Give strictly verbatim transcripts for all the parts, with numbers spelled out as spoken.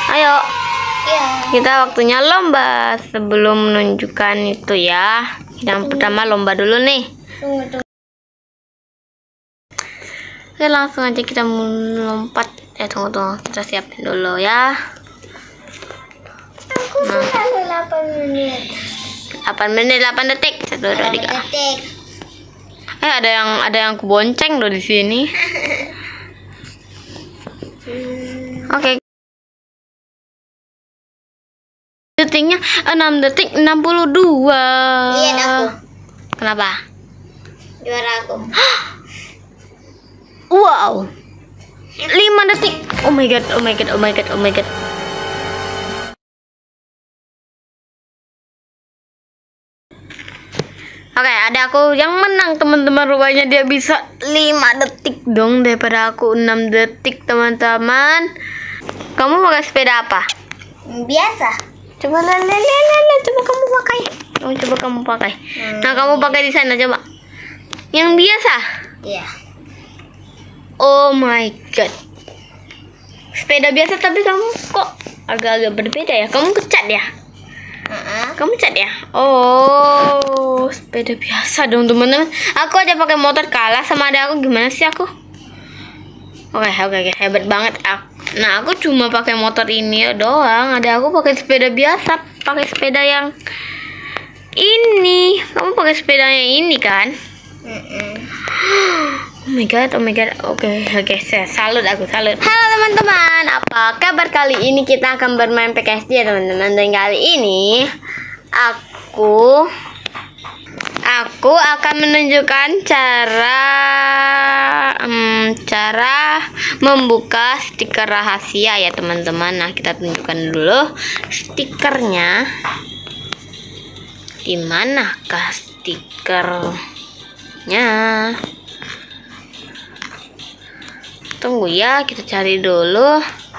Ayo. Iya. Kita waktunya lomba. Sebelum menunjukkan itu ya. Yang pertama lomba dulu nih. Tunggu, tunggu. Oke, langsung aja kita melompat. Eh, tunggu, tunggu. Kita siapin dulu ya. Aku sudah delapan menit. delapan menit, delapan detik. satu, dua, delapan tiga. detik. Eh, ada yang ada yang kubonceng loh di sini. Hmm. Oke. Detiknya enam detik enam puluh dua. Lihat aku. Kenapa? Juara aku. Wow. lima detik. Oh my god, oh my god, oh my god, oh my god. Oke, ada aku yang menang teman-teman. Rupanya dia bisa lima detik dong daripada aku enam detik teman-teman. Kamu pakai sepeda apa? Biasa. Coba lele lele coba kamu pakai. Oh, coba kamu pakai. Hmm. Nah, kamu pakai di sana coba. Yang biasa. Iya. Oh my god. Sepeda biasa tapi kamu kok agak-agak berbeda ya? Kamu kecat ya? Uh-uh. Kamu cat ya? Oh, sepeda biasa dong teman-teman. Aku aja pakai motor kalah sama ada aku. Gimana sih aku? Oke, oke, oke, hebat banget aku. Nah, aku cuma pakai motor ini doang. Ada aku pakai sepeda biasa, pakai sepeda yang ini. Kamu pakai sepedanya ini kan? Uh-uh. Oh my god, oh my god. Oke, oke, saya salut aku, salut. Halo teman-teman, apa kabar? Kali ini kita akan bermain P K S D ya teman-teman. Dan kali ini aku aku akan menunjukkan cara um, cara membuka stiker rahasia ya teman-teman. Nah, kita tunjukkan dulu stikernya. Di manakah stikernya? Tunggu ya, kita cari dulu.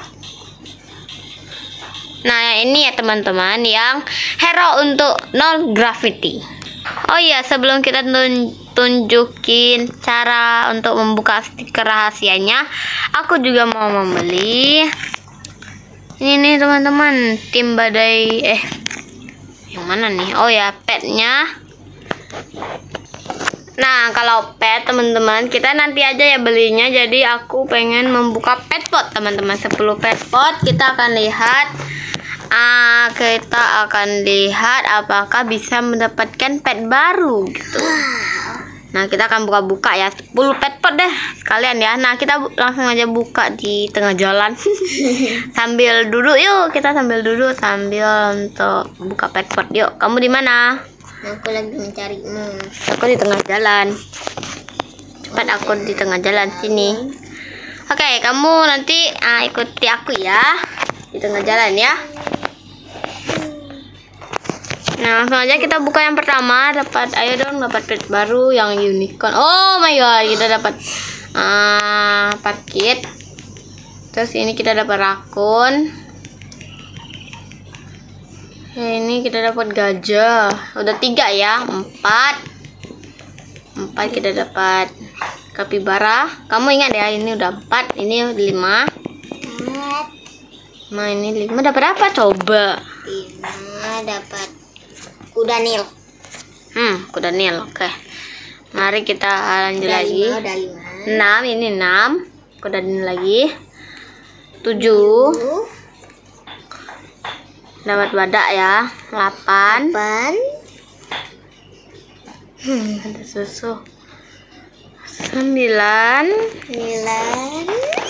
Nah, ini ya teman-teman yang hero untuk non gravity. Oh iya, sebelum kita tun tunjukin cara untuk membuka stiker rahasianya, aku juga mau membeli ini nih teman-teman, tim badai eh yang mana nih? Oh ya, petnya. Nah, kalau pet teman-teman, kita nanti aja ya belinya. Jadi aku pengen membuka pet pot teman-teman, sepuluh pet pot. Kita akan lihat uh, kita akan lihat apakah bisa mendapatkan pet baru gitu. Nah, kita akan buka-buka ya, sepuluh pet pot deh sekalian ya. Nah, kita langsung aja buka di tengah jalan. Sambil duduk yuk, kita sambil duduk sambil untuk buka pet pot. Yuk, kamu di mana? Aku lagi mencarimu. Aku di tengah jalan. Cepat, aku di tengah jalan sini. Oke, kamu nanti uh, ikuti aku ya di tengah jalan ya. Nah, langsung aja kita buka yang pertama. Dapat, ayo dong, dapat pet baru yang unicorn. Oh my god, kita dapat uh, paket. Terus ini kita dapat rakun. Ini kita dapat gajah. Udah tiga ya, empat. Empat kita dapat kapibara. Kamu ingat ya, ini udah empat, ini lima. Empat. Nah, ini lima dapat apa coba? Lima dapat kuda nil. Hmm, kuda nil. Oke. Mari kita lanjut Udah lagi. lima, udah lima. Enam, ini enam. Kuda nil lagi. Tujuh. Tujuh. Dapat badak ya. Delapan. Delapan. Hmm, ada susu. Sembilan. Sembilan.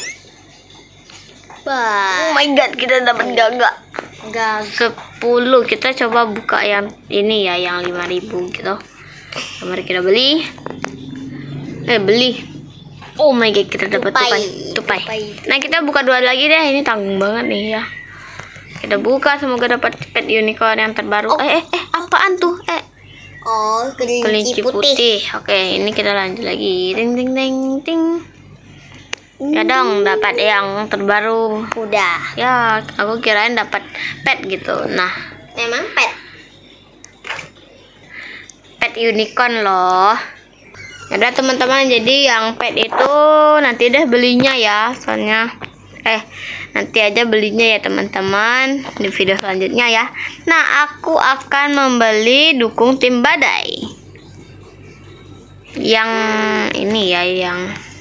Oh my god, kita dapat gagak. Gagak. Sepuluh. Kita coba buka yang ini ya, yang lima ribu gitu. Mari kita beli. Eh, beli. Oh my god, kita dapat tupai. Tupai. Tupai. Nah, kita buka dua lagi deh. Ini tanggung banget nih ya. Kita buka, semoga dapat pet unicorn yang terbaru. Oh. Eh, eh, eh, apaan tuh? Eh, Oh, kelinci, kelinci putih. putih. Oke, ini kita lanjut lagi. Ting ting ting ting. Ya dong, dapat yang terbaru. Udah. Ya, aku kirain dapat pet gitu. Nah, Memang pet. pet unicorn loh. Ada teman-teman, jadi yang pet itu nanti deh belinya ya, soalnya Eh, nanti aja belinya ya teman-teman di video selanjutnya ya. Nah, aku akan membeli dukung tim badai. Yang ini ya, yang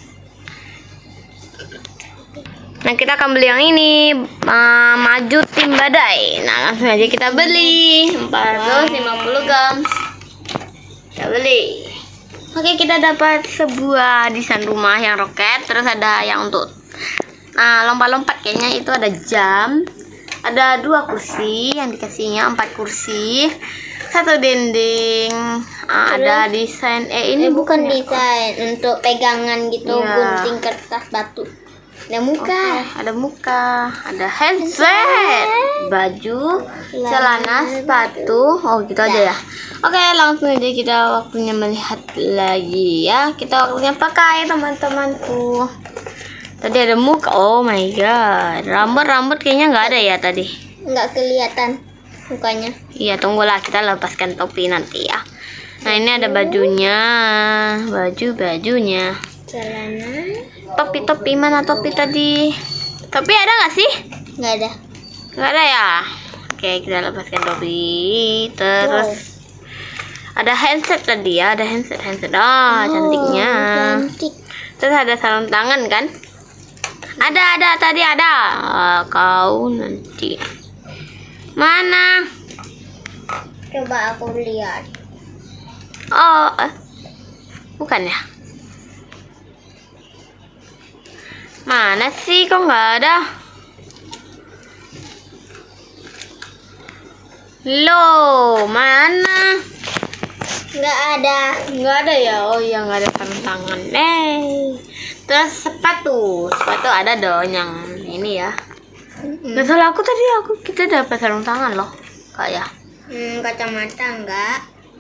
Nah, kita akan beli yang ini, uh, maju tim badai. Nah, langsung aja kita beli empat ratus lima puluh grams. Kita beli. Oke, kita dapat sebuah desain rumah yang roket. Terus ada yang untuk nah, lompat-lompat kayaknya itu ada jam. Ada dua kursi yang dikasihnya, empat kursi. Satu dinding. Uh, ada desain eh ini eh, bukan bukannya. desain untuk pegangan gitu, Iya. gunting kertas batu. Ada muka. Oke, ada muka, ada handset, baju, celana, sepatu. Oh, gitu aja ya. Oke, langsung aja kita waktunya melihat lagi ya. Kita waktunya pakai teman-temanku. Tadi ada muka. Oh my god. Rambut-rambut kayaknya nggak ada ya tadi. Nggak kelihatan mukanya. Iya, tunggulah kita lepaskan topi nanti ya. Nah, ini ada bajunya. Baju-bajunya. Celana. Topi-topi mana topi tadi? Topi ada nggak sih? Nggak ada. Nggak ada ya. Oke, kita lepaskan topi. Terus ada handset tadi ya, ada handset handset. Ah, Oh, cantiknya. cantik. Terus ada sarung tangan kan? Ada ada tadi ada. Ah, kau nanti mana? Coba aku lihat. Oh, eh. Bukan ya? Mana sih? Kok nggak ada? Loh, mana? Nggak ada. Nggak ada ya? Oh iya, nggak ada sarung tangan. Eh, terus sepatu, sepatu ada dong yang ini ya. Nggak salah aku tadi aku kita dapat sarung tangan loh, kayak. Hmm, kacamata enggak.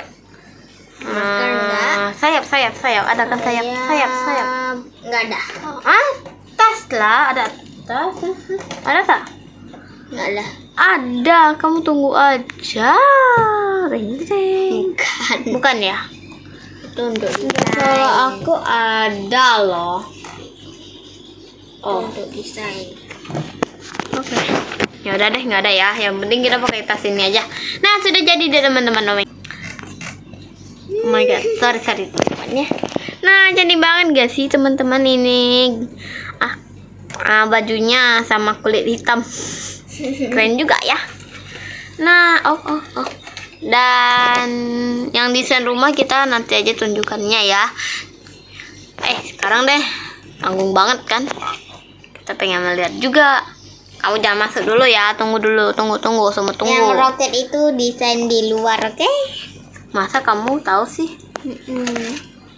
Hmm, sayap, sayap, sayap. Ada kan sayap, sayap, sayap. Enggak ada. Ah, tas lah, ada tas. Ada tak? Enggak ada. Ada, kamu tunggu aja. Ring, ring. Bukan. Bukan ya? Itu untuk Kalau desain. aku ada loh. Oh, Untuk desain. oke. Ya udah deh, nggak ada ya. Yang penting kita pakai tas ini aja. Nah, sudah jadi deh teman-teman. Oh my god, sorry sorry teman-teman ya. Nah, jadi banget gak sih teman-teman ini? Ah, ah, bajunya sama kulit hitam. Keren juga ya. Nah, oh oh oh. Dan yang desain rumah kita nanti aja tunjukkannya ya. Eh, sekarang deh. Tanggung banget kan? Kita pengen melihat juga. Kamu jangan masuk dulu ya. Tunggu dulu, tunggu tunggu, semua tunggu. Yang roket itu desain di luar, oke? Masa kamu tahu sih? Hmm.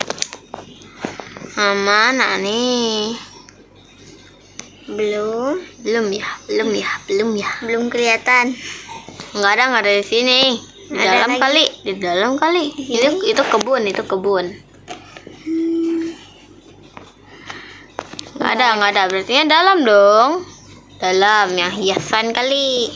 Nah, mana nih? Belum. Belum ya, belum ya, belum ya. Belum kelihatan. Nggak ada, nggak ada di sini. Di Ada dalam lagi. kali, di dalam kali. Itu itu kebun, itu kebun. Nggak ada, nggak ada. Berarti dalam dong. Dalam yang hiasan kali.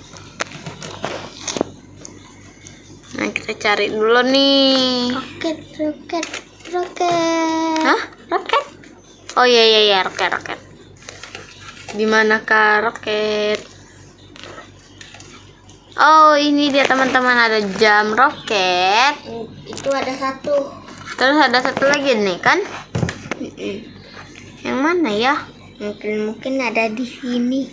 Nah, kita cari dulu nih. Roket, roket, roket. Hah? Roket? Oh iya iya iya, roket roket. Di manakah roket? Oh, ini dia teman-teman, ada jam roket. Itu ada satu. Terus ada satu lagi nih kan? Yang mana ya? Mungkin mungkin ada di sini.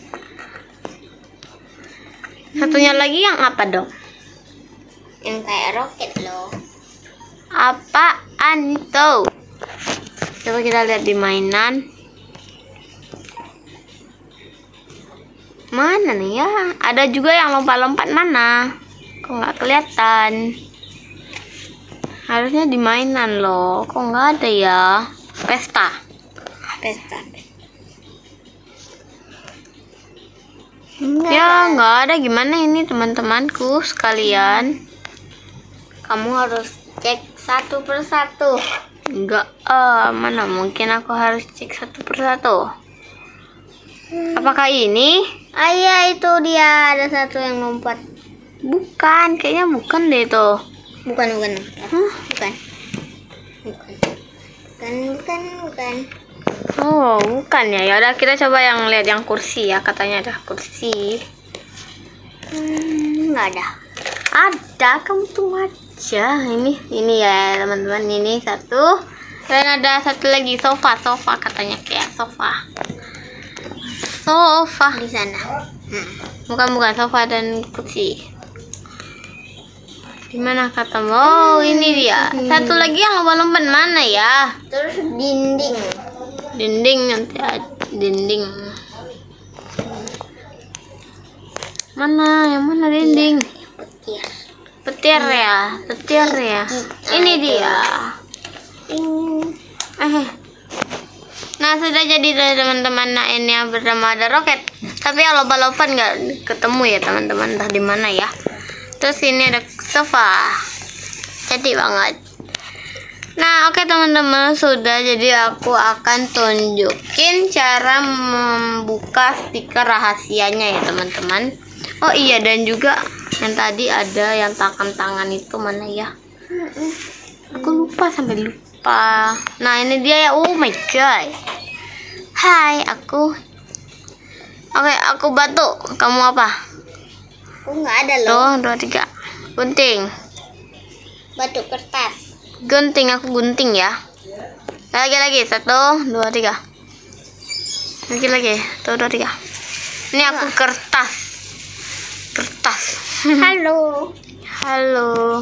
Satunya lagi yang apa dong? Yang kayak roket loh. Apaan tuh? Coba kita lihat di mainan. Mana nih ya? Ada juga yang lompat-lompat mana? Kok nggak kelihatan? Harusnya di mainan loh. Kok nggak ada ya? Pesta. Pesta. Ya nggak ada. Gimana ini teman-temanku sekalian? Kamu harus cek satu persatu. Enggak, ah mana mungkin aku harus cek satu persatu. Apakah ini? Ah iya, itu dia ada satu yang lompat. Bukan, kayaknya bukan deh itu. Bukan, bukan. Hah? Bukan. Bukan. Bukan, bukan, bukan. Oh, bukan ya. Ya udah kita coba yang lihat yang kursi ya. Katanya ada kursi. Hmm, nggak ada. Ada, kamu tunggu aja. Ini, ini ya teman-teman. Ini satu. Dan ada satu lagi sofa, sofa katanya kayak sofa. Sofa Di sana. Hmm. Bukan bukan sofa dan kursi. Di mana katamu? Oh, ini dia. Satu lagi yang lompat-lompat mana ya? Terus dinding. Dinding nanti ada dinding. Mana? Yang mana dinding? Petir. Petir ya, petir ya. Ini dia. Eh. Nah, sudah jadi teman-teman. Nah, ini yang bernama ada roket. Tapi yang lompat-lompat nggak ketemu ya teman-teman. Entah di mana ya. Terus ini ada sofa. Cantik banget. Nah, oke teman-teman, sudah. Jadi aku akan tunjukin cara membuka stiker rahasianya ya teman-teman. Oh iya, dan juga yang tadi ada yang tangan tangan itu mana ya? Aku lupa sampai lupa. Nah, ini dia ya. Oh my god. Hai, aku. Oke, aku batu. Kamu apa? Aku nggak ada loh. Tuh, dua, tiga. Gunting. Batu kertas. Gunting, aku gunting ya. Lagi lagi. Satu, dua, tiga. Lagi lagi. Tuh, dua, tiga. Ini aku kertas. Kertas. Halo. Halo.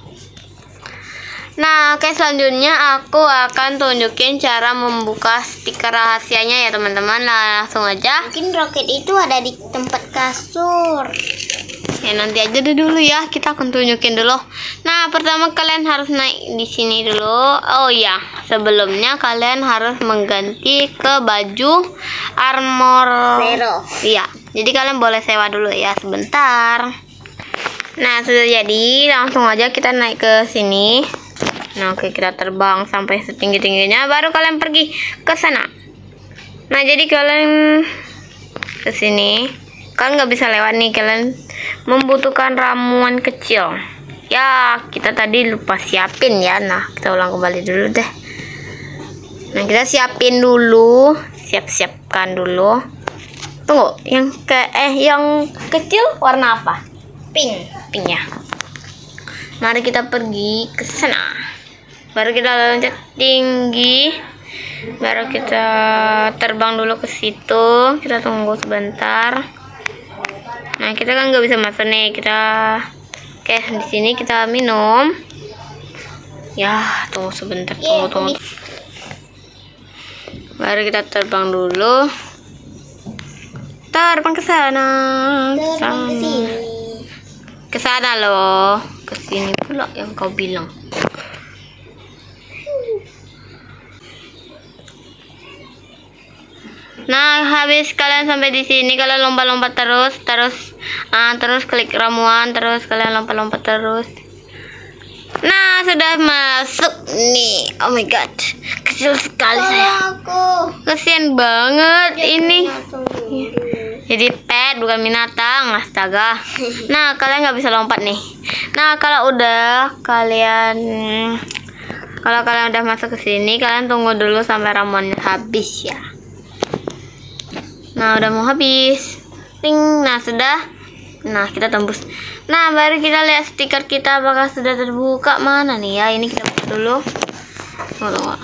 Nah, oke, selanjutnya aku akan tunjukin cara membuka stiker rahasianya ya teman-teman. Nah, langsung aja. Mungkin roket itu ada di tempat kasur. Ya, nanti aja deh dulu ya. Kita akan tunjukin dulu. Nah, pertama kalian harus naik di sini dulu. Oh iya, sebelumnya kalian harus mengganti ke baju armor. Zero. Iya. Jadi kalian boleh sewa dulu ya sebentar. Nah, sudah jadi, langsung aja kita naik ke sini. Nah, oke, kita terbang sampai setinggi-tingginya, baru kalian pergi ke sana. Nah, jadi kalian ke sini. Kalian nggak bisa lewat nih, kalian membutuhkan ramuan kecil. Ya, kita tadi lupa siapin ya. Nah, kita ulang kembali dulu deh. Nah, kita siapin dulu, siap-siapkan dulu. Tunggu, yang ke eh yang kecil warna apa? Pink. Pink ya. Mari kita pergi ke sana. Baru kita loncat tinggi. Baru kita terbang dulu ke situ. Kita tunggu sebentar. Nah, kita kan nggak bisa masuk nih. Kita oke, di sini kita minum. Ya, tunggu sebentar. Tunggu, tunggu. Baru kita terbang dulu. Terbang ke sana. Ke Terbang ke sini. Ke sana loh. Ke sini pula yang kau bilang. Nah, habis kalian sampai di sini, kalian lompat-lompat terus, terus, uh, terus klik ramuan, terus kalian lompat-lompat terus. Nah, sudah masuk nih. Oh my god, kecil sekali saya. Aku. Kasian banget ini. Tunggu. Jadi pet bukan binatang, astaga. Nah, kalian nggak bisa lompat nih. Nah, kalau udah kalian, kalau kalian udah masuk ke sini, kalian tunggu dulu sampai ramuannya habis ya. Nah, udah mau habis. Ting. Nah, sudah. Nah, kita tembus. Nah, baru kita lihat stiker kita apakah sudah terbuka. Mana nih ya? Ini kita buka dulu. Tunggu, tunggu.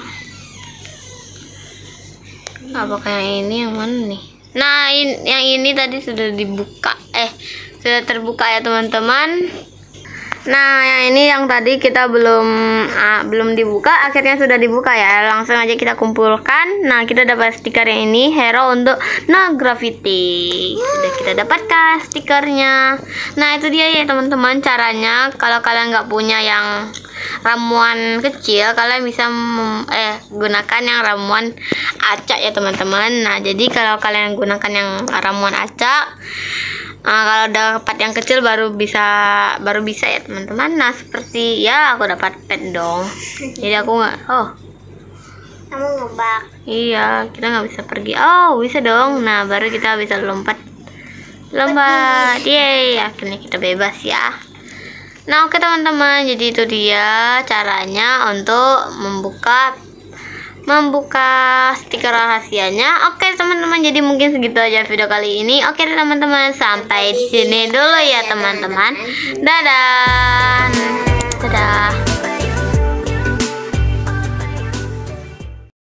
Apakah yang ini yang mana nih? Nah, in, yang ini tadi sudah dibuka. Eh, sudah terbuka ya, teman-teman. Nah, yang ini yang tadi kita belum uh, belum dibuka, akhirnya sudah dibuka ya. Langsung aja kita kumpulkan. Nah, kita dapat stiker yang ini, hero untuk No Gravity. Sudah kita dapatkan stikernya. Nah, itu dia ya teman-teman caranya. Kalau kalian nggak punya yang ramuan kecil, kalian bisa mem eh gunakan yang ramuan acak ya teman-teman. Nah, jadi kalau kalian gunakan yang ramuan acak, Nah, kalau dapat yang kecil baru bisa baru bisa ya teman-teman. Nah, seperti ya aku dapat pet dong. Jadi aku nggak. Oh, Kamu ngebak. iya, kita nggak bisa pergi. Oh, bisa dong. Nah, baru kita bisa lompat. Lompat. Yeay, akhirnya kita bebas ya. Nah, oke teman-teman. Jadi itu dia caranya untuk membuka membuka stiker rahasianya. Oke teman-teman, jadi mungkin segitu aja video kali ini. Oke teman-teman, sampai di sini dulu ya teman-teman. Dadah.